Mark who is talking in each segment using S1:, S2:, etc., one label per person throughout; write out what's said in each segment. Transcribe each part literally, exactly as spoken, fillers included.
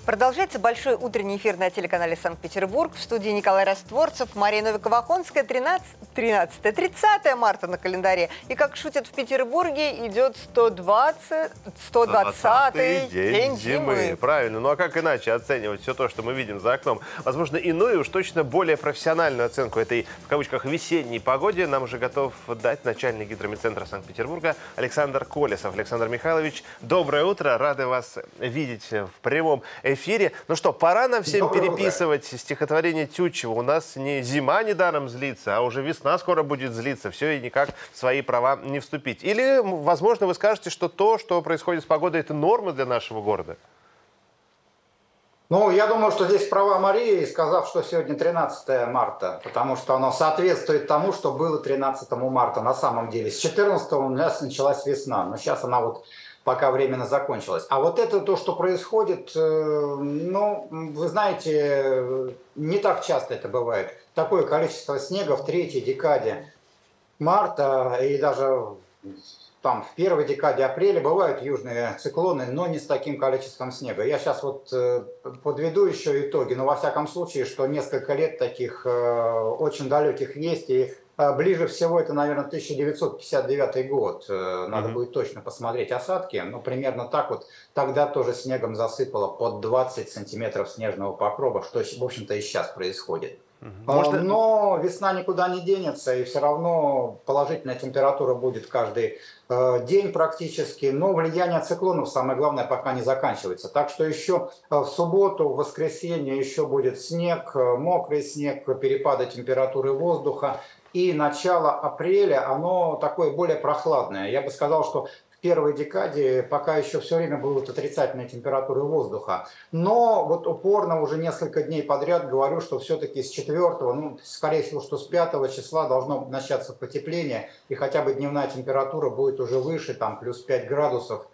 S1: Продолжается большой утренний эфир на телеканале «Санкт-Петербург». В студии Николай Растворцев, Мария Новикова-Охонская. тринадцатое, тридцатое марта на календаре. И, как шутят в Петербурге, идет сто двадцатый день, день зимы. зимы.
S2: Правильно. Ну а как иначе оценивать все то, что мы видим за окном? Возможно, иную, уж точно более профессиональную оценку этой, в кавычках, весенней погоде нам уже готов дать начальник гидрометцентра Санкт-Петербурга Александр Колесов. Александр Михайлович, доброе утро. Рады вас видеть в прямом эфире. Ну что, пора нам всем Доброе переписывать утро. Стихотворение Тютчева. У нас не зима недаром злится, а уже весна скоро будет злиться. Все, и никак в свои права не вступить. Или, возможно, вы скажете, что то, что происходит с погодой, это норма для нашего города?
S3: Ну, я думаю, что здесь права Марии, сказав, что сегодня тринадцатое марта, потому что оно соответствует тому, что было тринадцатого марта на самом деле. С четырнадцатого у нас началась весна, но сейчас она вот пока временно закончилась. А вот это то, что происходит, ну, вы знаете, не так часто это бывает. Такое количество снега в третьей декаде марта и даже там в первой декаде апреля бывают южные циклоны, но не с таким количеством снега. Я сейчас вот подведу еще итоги, но во всяком случае, что несколько лет таких очень далеких есть, и ближе всего это, наверное, тысяча девятьсот пятьдесят девятый год. Надо mm-hmm. будет точно посмотреть осадки. Но примерно так вот. Тогда тоже снегом засыпало под двадцать сантиметров снежного покрова, что, в общем-то, и сейчас происходит. Mm-hmm. Можно... Но весна никуда не денется, и все равно положительная температура будет каждый день практически. Но влияние циклонов, самое главное, пока не заканчивается. Так что еще в субботу, в воскресенье еще будет снег, мокрый снег, перепады температуры воздуха. И начало апреля, оно такое более прохладное. Я бы сказал, что в первой декаде пока еще все время будут отрицательные температуры воздуха. Но вот упорно уже несколько дней подряд говорю, что все-таки с четвёртого, ну, скорее всего, что с пятого числа должно начаться потепление. И хотя бы дневная температура будет уже выше, там плюс пять градусов.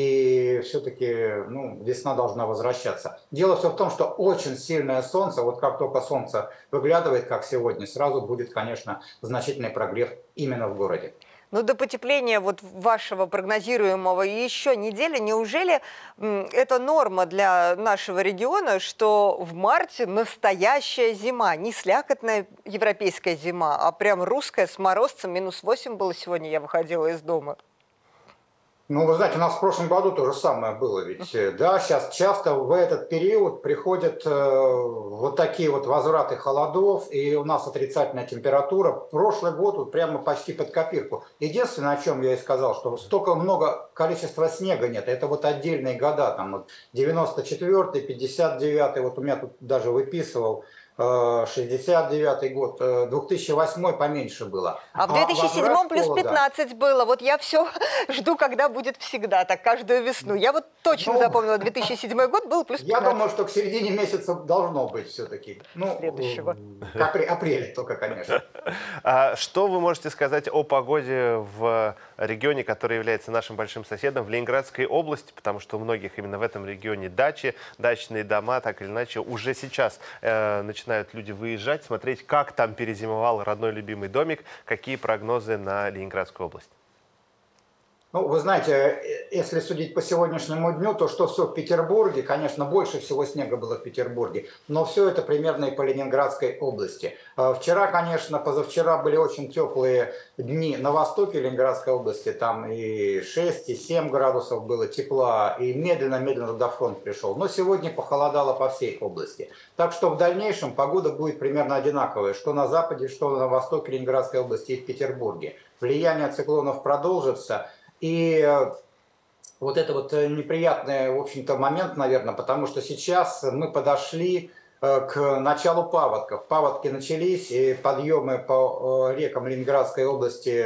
S3: И все-таки ну, весна должна возвращаться. Дело все в том, что очень сильное солнце, вот как только солнце выглядывает, как сегодня, сразу будет, конечно, значительный прогрев именно в городе.
S1: Ну, до потепления вот вашего прогнозируемого еще недели, неужели это норма для нашего региона, что в марте настоящая зима, не слякотная европейская зима, а прям русская с морозцем, минус восемь было сегодня, я выходила из дома.
S3: Ну, вы знаете, у нас в прошлом году то же самое было, ведь, да, сейчас часто в этот период приходят э, вот такие вот возвраты холодов, и у нас отрицательная температура. Прошлый год вот прямо почти под копирку. Единственное, о чем я и сказал, что столько много количества снега нет, это вот отдельные года, там вот девяносто четвёртый, пятьдесят девятый, вот у меня тут даже выписывал, шестьдесят девятый год, две тысячи восьмой поменьше было.
S1: А в две тысячи седьмом плюс пятнадцать было. Вот я все жду, когда будет всегда так, каждую весну. Я вот точно ну, запомнила, две тысячи седьмой год был плюс пятнадцать.
S3: Я думаю, что к середине месяца должно быть все-таки. Ну,
S1: следующего.
S3: Апрель только, конечно.
S2: А что вы можете сказать о погоде в регионе, который является нашим большим соседом, в Ленинградской области? Потому что у многих именно в этом регионе дачи, дачные дома, так или иначе, уже сейчас э, начинают люди выезжать, смотреть, как там перезимовал родной любимый домик, какие прогнозы на Ленинградскую область.
S3: Ну, вы знаете, если судить по сегодняшнему дню, то что все в Петербурге, конечно, больше всего снега было в Петербурге, но все это примерно и по Ленинградской области. Вчера, конечно, позавчера были очень теплые дни на востоке Ленинградской области, там и шесть, и семь градусов было тепла, и медленно-медленно туда фронт пришел. Но сегодня похолодало по всей области. Так что в дальнейшем погода будет примерно одинаковая, что на западе, что на востоке Ленинградской области и в Петербурге. Влияние циклонов продолжится. И вот это вот неприятный, в общем-то, момент, наверное, потому что сейчас мы подошли к началу паводков. Паводки начались, и подъемы по рекам Ленинградской области,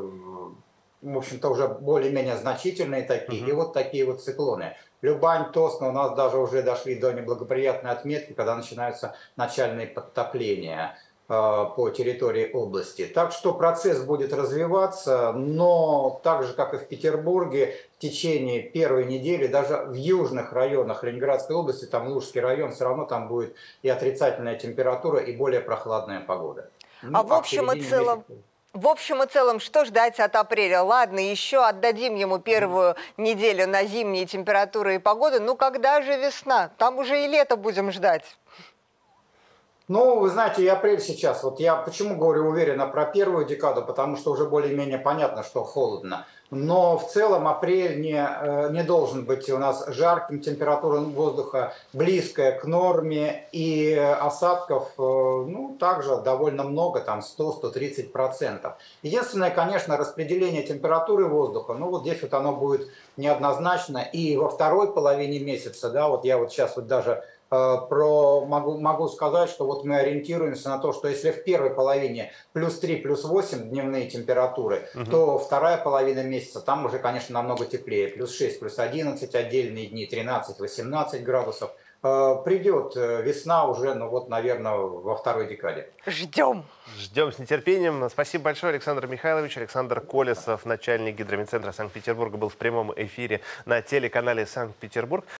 S3: в общем-то, уже более-менее значительные такие. Mm-hmm. И вот такие вот циклоны. Любань, Тосно у нас даже уже дошли до неблагоприятной отметки, когда начинаются начальные подтопления по территории области. Так что процесс будет развиваться, но так же, как и в Петербурге, в течение первой недели, даже в южных районах Ленинградской области, там Лужский район, все равно там будет и отрицательная температура, и более прохладная погода.
S1: Ну, а в общем и целом... В общем и целом, что ждать от апреля? Ладно, еще отдадим ему первую неделю на зимние температуры и погоду. Ну когда же весна? Там уже и лето будем ждать.
S3: Ну, вы знаете, и апрель сейчас. Вот я почему говорю уверенно про первую декаду, потому что уже более-менее понятно, что холодно. Но в целом апрель не, не должен быть у нас жарким, температура воздуха близкая к норме, и осадков, ну, также довольно много, там сто — сто тридцать процентов. Единственное, конечно, распределение температуры воздуха, ну, вот здесь вот оно будет неоднозначно, и во второй половине месяца, да, вот я вот сейчас вот даже Про, могу, могу сказать, что вот мы ориентируемся на то, что если в первой половине плюс три, плюс восемь дневные температуры, угу. то вторая половина месяца там уже, конечно, намного теплее. плюс шесть, плюс одиннадцать отдельные дни, тринадцать — восемнадцать градусов. Придет весна уже, ну вот, наверное, во второй декаде.
S1: Ждем.
S2: Ждем с нетерпением. Спасибо большое, Александр Михайлович. Александр Колесов, начальник гидромедцентра Санкт-Петербурга, был в прямом эфире на телеканале Санкт-Петербург.